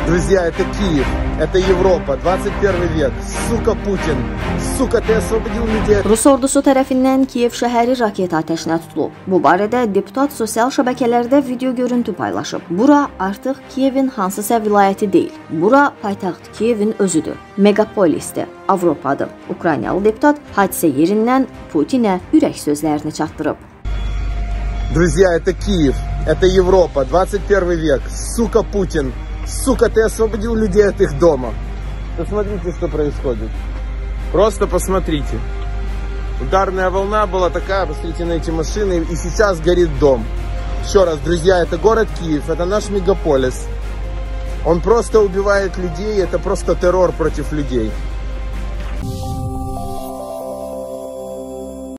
Друзья, это Киев, это Европа, 21 vek. Suka Putin, suka ты освободил людей. Rus ordusu tərəfindən Kiyev şəhəri raket atəşinə tutulub. Bu barədə deputat sosial şəbəkələrdə video görüntü paylaşıb. Bura artıq Kiyevin hansısa vilayəti deyil. Bura paytaxt Kiyevin özüdür. Megapolisdir, Avropadır. Ukraynalı deputat hadisə yerindən Putinə ürək sözlərini çatdırıb. Друзья, это Киев, это Европа, 21 vek. Сука Путин, сука ты освободил людей от их дома. Посмотрите, что происходит. Просто посмотрите. Ударная волна была такая, посмотрите на эти машины, и сейчас горит дом. Еще раз, друзья, это город Киев, это наш мегаполис. Он просто убивает людей, это просто террор против людей.